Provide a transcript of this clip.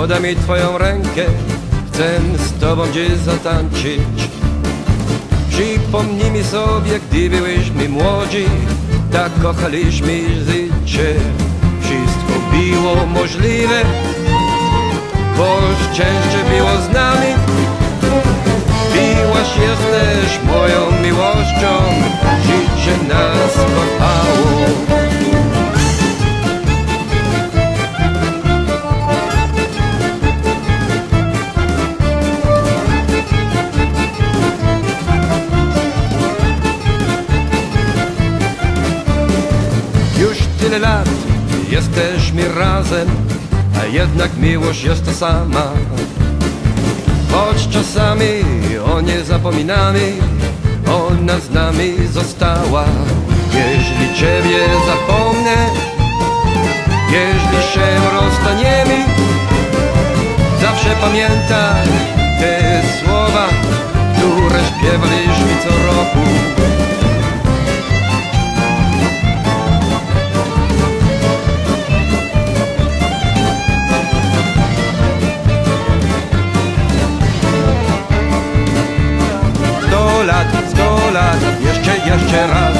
podaj mi twoją rękę, chcę z tobą dziś zatańczyć. Przypomnij mi sobie, gdy byłyśmy młodzi, tak kochaliśmy życie. Wszystko było możliwe, bo szczęście było z nami. Byłaś, jesteś moją miłością, życie nas kochało. Już tyle lat jesteśmy razem, a jednak miłość jest ta sama. Choć czasami o nie zapominamy, ona z nami została. Jeśli ciebie zapomnę, jeśli się rozstaniemy, zawsze pamiętaj te słowa, które śpiewaliśmy co roku. Sto lat, jeszcze raz.